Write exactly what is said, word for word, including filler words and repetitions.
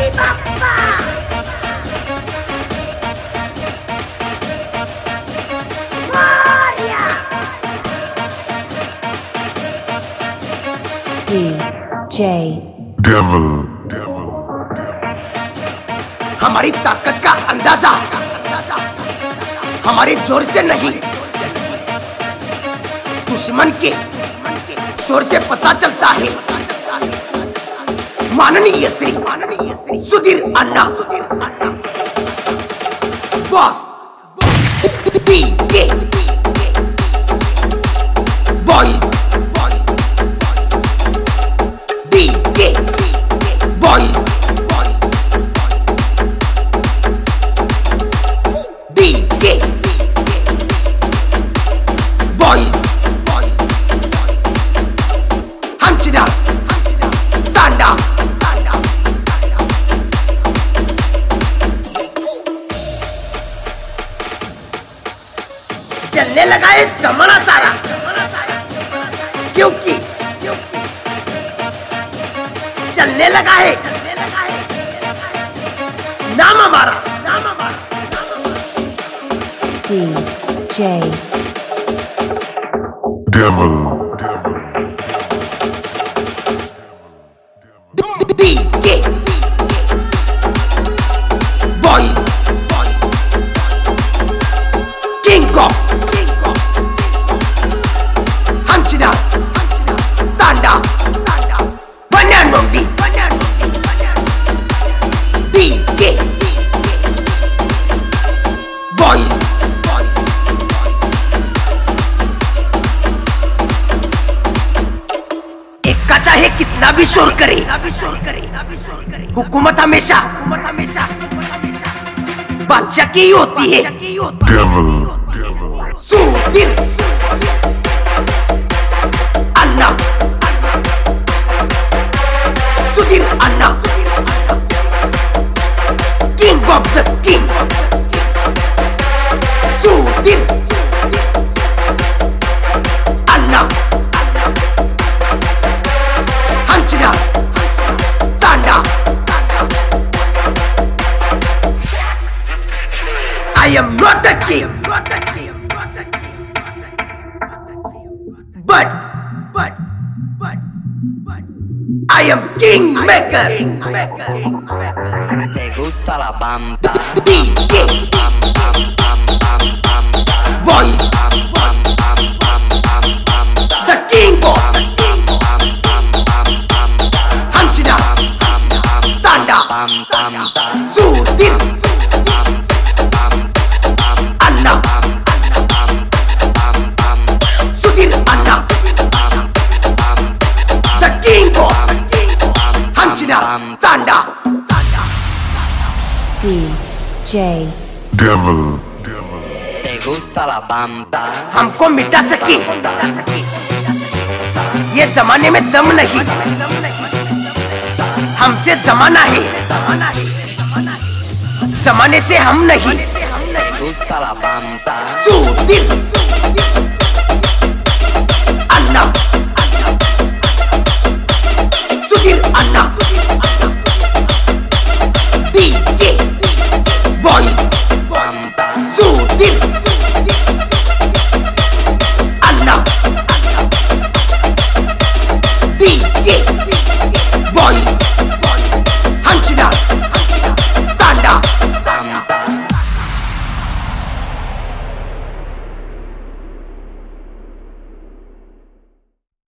D J Devil. हमारी ताकत का अंदाजा हमारे जोर से नहीं, दुश्मन के शोर से पता चलता है। माननीय श्री माननीय Shri Sudhir Anna boss DJ boys DJ boys DJ boys Hanchinal Tanda चलने लगा है जमाना सारा, क्योंकि चलने लगा है नाम हमारा नाम हमारा D J Devil. DJ boys king of Hanchinal Tanda बननोंडी डीजे बॉयज एक का चाहे कितना भी शोर करे हुकूमत हमेशा हुकूमत हमेशा बादशाह की होती है। Devil. Sudhir Anna Sudhir Anna king of the king Sudhir Anna Hanchinal Tanda. I am not a king, but but but but I am king maker. ¿Te gusta la bamba? D J boys, the king of Hanchinal Tanda Sudhir Anna Sudhir Anna the king of Hanchinal Tanda D J Devil. ¿Te gusta la bamba? हमको मिटा सके ये जमाने में दम नहीं, हमसे जमाना है, जमाने से हम नहीं। ¿Te gusta la bamba? Sudhir Anna Sudhir Anna DJ boys Sudhir Anna DJ boys Hanchinal